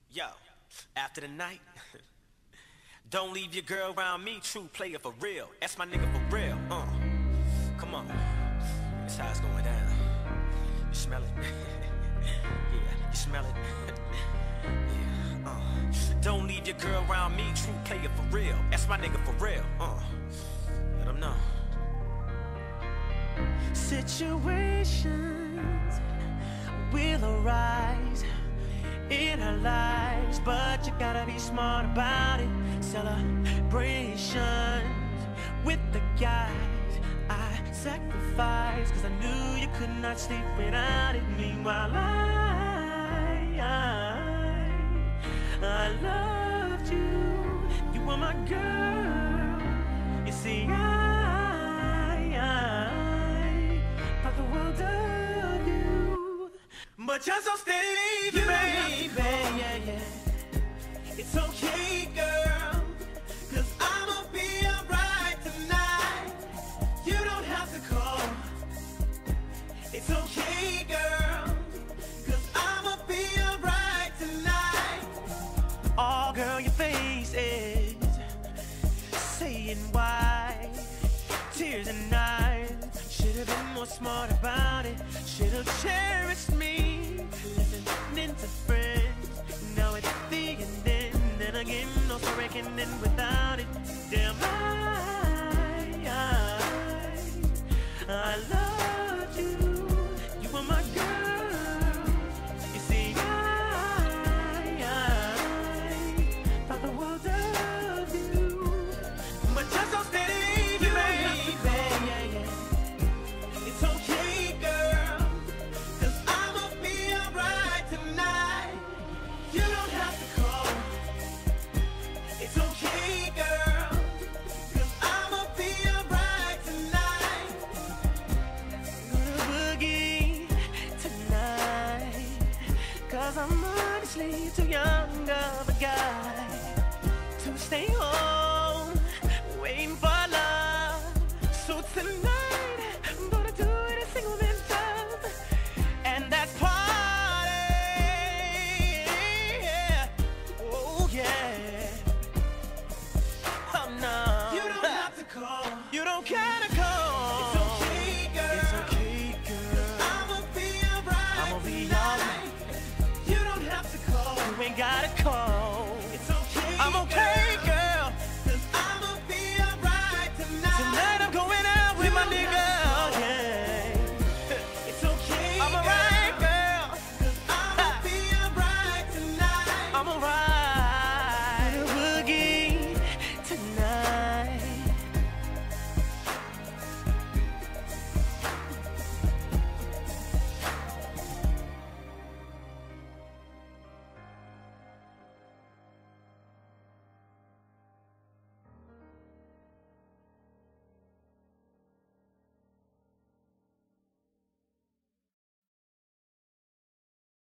Yo, after the night, don't leave your girl around me, true player for real. That's my nigga for real. Come on, that's how it's going down. You smell it? Yeah, you smell it? Yeah, Don't leave your girl around me, true player for real. That's my nigga for real. Let them know. Situations will arise in our lives, but you gotta be smart about it. Celebrations with the guys I sacrificed, cause I knew you could not sleep without it. Meanwhile I loved you, you were my girl. You see I thought the world of you, but you're so steady, baby, yeah. It's okay, girl, cause I'ma be alright tonight. You don't have to call. It's okay, girl, cause I'ma be alright tonight. Oh, girl, your face is saying why. Tears and eyes, should've been more smart about it. Should've cherished me, listening to friends. Now it's the ending, then again, no reckoning without it. Damn, I loved you, you were my girl. You see, I thought the world of you, but you're so steady, baby, yeah. It's okay, girl, cause I'ma be alright tonight. You don't have to call. It's okay, girl, cause I'ma be alright tonight. Gonna boogie tonight, cause I'm honestly too young of a guy to stay home.